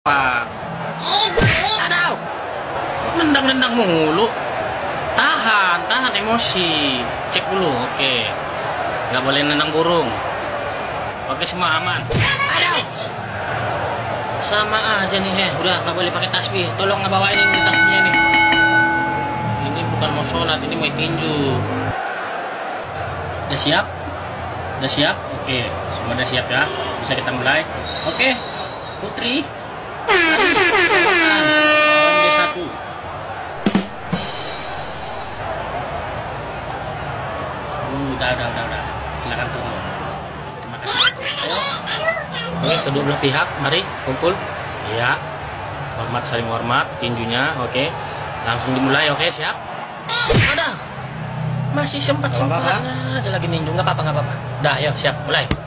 Pak. Aduh. Nendang-nendang mulu. Tahan emosi. Cek dulu, oke. Nggak boleh nendang burung. Oke, semua aman. Aduh. Sama aja nih, udah nggak boleh pakai tasbih. Tolong ngebawain ini tasbihnya nih. Ini bukan mau sholat, ini mau tinju. Udah siap? Udah siap? Oke, semua udah siap ya. Bisa kita mulai. Oke, Putri. D1. Udah. Silakan turun. Terima kasih. Ayo. Oke, kedua belah pihak, mari kumpul. Iya. Hormat, saling hormat tinjunya. Oke. Langsung dimulai. Oke, siap. Ada. Masih sempat-sempatnya ada lagi ninju. Nggak apa-apa. Udah, ayo siap, mulai.